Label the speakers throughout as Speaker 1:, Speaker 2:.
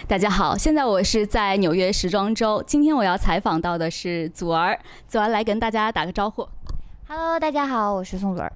Speaker 1: 大家好，现在我是在纽约时装周，今天我要采访到的是祖儿，祖儿来跟大家打个招呼。
Speaker 2: Hello， 大家好，我是宋祖儿。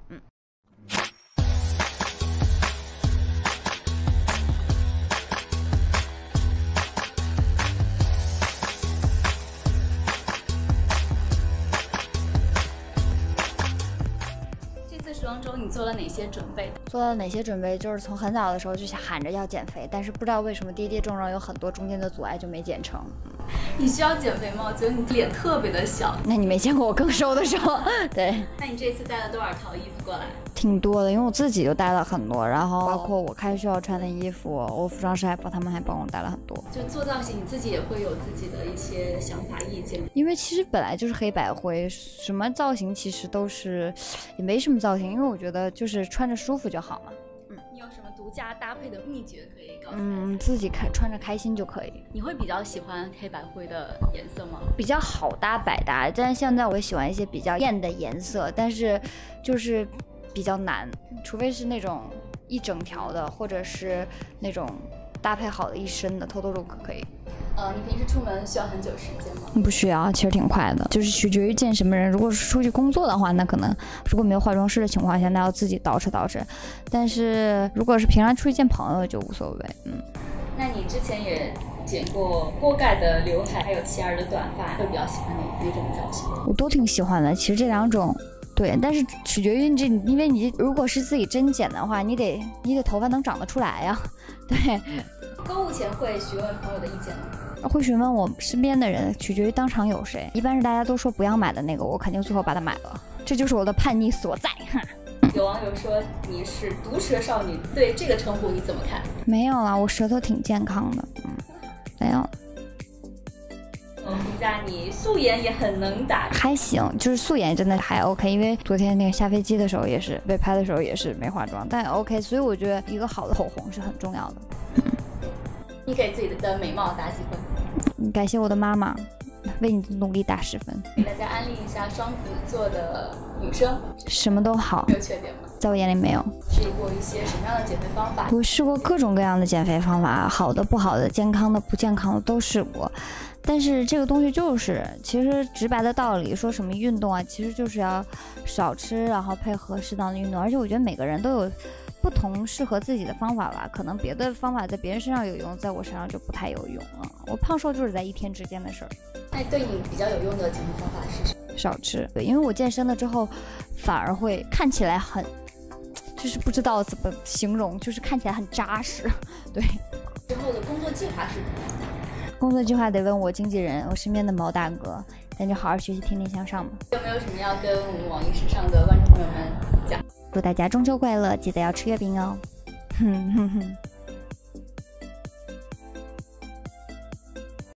Speaker 1: 时装周你做了哪些准备？
Speaker 2: 做了哪些准备？就是从很早的时候就喊着要减肥，但是不知道为什么跌跌撞撞有很多中间的阻碍就没减成。
Speaker 1: 你需要减肥吗？我觉得你脸特别的小。
Speaker 2: 那你没见过我更瘦的时候？对。
Speaker 1: 那你这次带了多少套衣服过来？
Speaker 2: 挺多的，因为我自己就带了很多，然后包括我开需要穿的衣服，我服装师他们还帮我带了很多。
Speaker 1: 就做造型，你自己也会有自己的一些想法意见。
Speaker 2: 因为其实本来就是黑白灰，什么造型其实都是也没什么造型，因为我觉得就是穿着舒服就好嘛。
Speaker 1: 你有什么独家搭配的秘诀可以告诉大家？
Speaker 2: 自己穿着开心就可以。
Speaker 1: 你会比较喜欢黑白灰的颜色吗？
Speaker 2: 比较好搭百搭，但是现在我也喜欢一些比较艳的颜色，但是就是比较难，除非是那种一整条的，或者是那种搭配好的一身的，偷偷可以。
Speaker 1: 你平时出门需要很久时间吗？
Speaker 2: 不需要，其实挺快的，就是取决于见什么人。如果是出去工作的话，那可能如果没有化妆师的情况下，那要自己捯饬。但是如果是平常出去见朋友就无所谓。
Speaker 1: 那你之前也剪过锅盖的刘海，还有齐耳的短发，会比较喜欢哪种造型？
Speaker 2: 我都挺喜欢的，其实这两种。对，但是取决于因为你如果是自己真剪的话，你得头发能长得出来呀。对。
Speaker 1: 购物前会询问朋友的意见吗？
Speaker 2: 会询问我身边的人，取决于当场有谁。一般是大家都说不要买的那个，我肯定最后把它买了，这就是我的叛逆所在。
Speaker 1: 有网友说你是毒舌少女，对这个称呼你怎么看？
Speaker 2: 没有啊，我舌头挺健康的。没有。
Speaker 1: 我评价你素颜也很能打，
Speaker 2: 还行，就是素颜真的还 OK， 因为昨天那个下飞机的时候也是被拍的时候也是没化妆，但 OK， 所以我觉得一个好的口红是很重要的。
Speaker 1: 你给自己的美貌打几分？
Speaker 2: 感谢我的妈妈，为你的努力打10分。
Speaker 1: 给大家安利一下双子座的女生，
Speaker 2: 什么都好，
Speaker 1: 没有缺点吗？
Speaker 2: 在我眼里没有。
Speaker 1: 试过一些什么样的减肥方法？
Speaker 2: 我试过各种各样的减肥方法，好的、不好的、健康的、不健康的都试过。但是这个东西就是其实直白的道理，说什么运动啊，其实就是要少吃，然后配合适当的运动。而且我觉得每个人都有不同适合自己的方法吧，可能别的方法在别人身上有用，在我身上就不太有用了。我胖瘦就是在1天之间的事儿。
Speaker 1: 那对你比较有用的减肥方法是什么？
Speaker 2: 少吃。对，因为我健身了之后反而会看起来很，就是不知道怎么形容，就是看起来很扎实。对。
Speaker 1: 之后的工作计划是什么？
Speaker 2: 工作计划得问我经纪人，我身边的毛大哥，咱就好好学习，天天向上吧。
Speaker 1: 有没有什么要跟我们网易时尚的观众朋友们讲？
Speaker 2: 祝大家中秋快乐，记得要吃月饼哦。